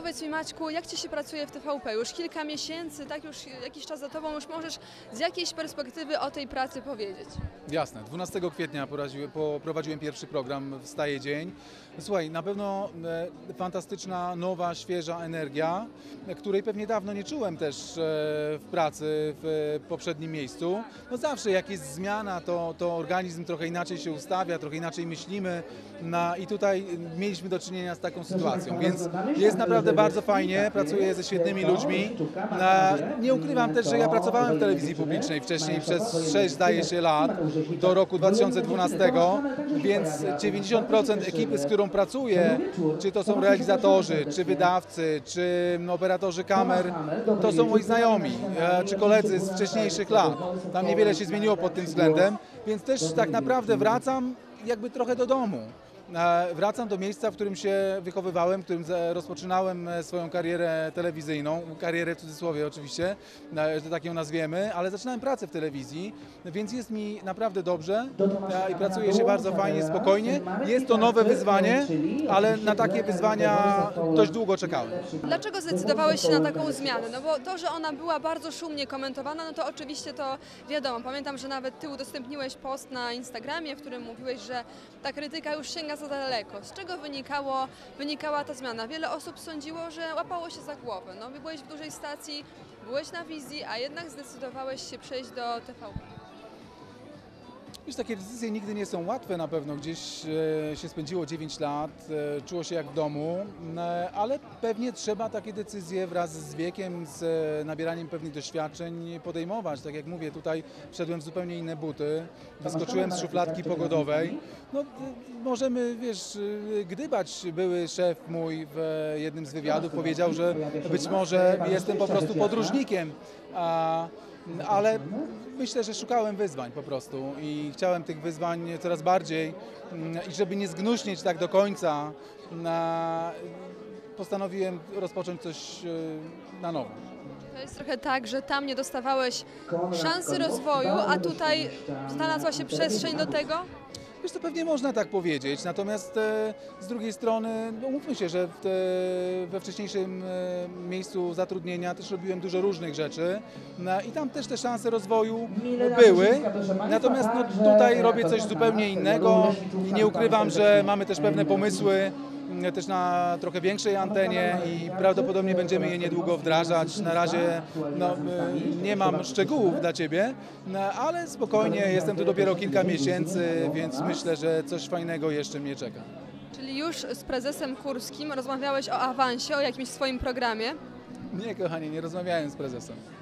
Powiedz mi, Maćku, jak Ci się pracuje w TVP? Już kilka miesięcy, tak, już jakiś czas za Tobą, już możesz z jakiejś perspektywy o tej pracy powiedzieć. Jasne, 12 kwietnia poprowadziłem pierwszy program Wstaje Dzień. Słuchaj, na pewno fantastyczna, nowa, świeża energia, której pewnie dawno nie czułem też w pracy w poprzednim miejscu. No zawsze jak jest zmiana, to organizm trochę inaczej się ustawia, trochę inaczej myślimy i tutaj mieliśmy do czynienia z taką sytuacją, więc jest naprawdę bardzo fajnie, pracuję ze świetnymi ludźmi. Nie ukrywam też, że ja pracowałem w telewizji publicznej wcześniej przez 6, zdaje się, lat, do roku 2012, więc 90% ekipy, z którą pracuję, czy to są realizatorzy, czy wydawcy, czy operatorzy kamer, to są moi znajomi, czy koledzy z wcześniejszych lat. Tam niewiele się zmieniło pod tym względem, więc też tak naprawdę wracam jakby trochę do domu. Wracam do miejsca, w którym się wychowywałem, w którym rozpoczynałem swoją karierę telewizyjną, karierę w cudzysłowie oczywiście, że tak ją nazwiemy, ale zaczynałem pracę w telewizji, więc jest mi naprawdę dobrze i pracuje się bardzo fajnie, spokojnie. Jest to nowe wyzwanie, ale na takie wyzwania dość długo czekałem. Dlaczego zdecydowałeś się na taką zmianę? No bo to, że ona była bardzo szumnie komentowana, no to oczywiście to wiadomo. Pamiętam, że nawet Ty udostępniłeś post na Instagramie, w którym mówiłeś, że ta krytyka już sięga za daleko. Z czego wynikała ta zmiana? Wiele osób sądziło, że łapało się za głowę. No, byłeś w dużej stacji, byłeś na wizji, a jednak zdecydowałeś się przejść do TVP. Wiesz, takie decyzje nigdy nie są łatwe na pewno. Gdzieś się spędziło 9 lat, czuło się jak w domu, ale pewnie trzeba takie decyzje wraz z wiekiem, z nabieraniem pewnych doświadczeń podejmować. Tak jak mówię, tutaj wszedłem w zupełnie inne buty, wyskoczyłem z szufladki pogodowej. No, możemy, wiesz, gdybać. Były szef mój w jednym z wywiadów powiedział, że być może jestem po prostu podróżnikiem. Ale myślę, że szukałem wyzwań po prostu i chciałem tych wyzwań coraz bardziej i żeby nie zgnuśnieć tak do końca, postanowiłem rozpocząć coś na nowo. To jest trochę tak, że tam nie dostawałeś szansy rozwoju, a tutaj znalazła się przestrzeń do tego? Wiesz, to pewnie można tak powiedzieć, natomiast z drugiej strony umówmy się, że we wcześniejszym miejscu zatrudnienia też robiłem dużo różnych rzeczy i tam też te szanse rozwoju były, natomiast tutaj robię coś zupełnie innego i nie ukrywam, że mamy też pewne pomysły też na trochę większej antenie i prawdopodobnie będziemy je niedługo wdrażać. Na razie nie mam szczegółów dla Ciebie, ale spokojnie, jestem tu dopiero kilka miesięcy, więc myślę, że coś fajnego jeszcze mnie czeka. Czyli już z prezesem Kurskim rozmawiałeś o awansie, o jakimś swoim programie? Nie, kochanie, nie rozmawiałem z prezesem.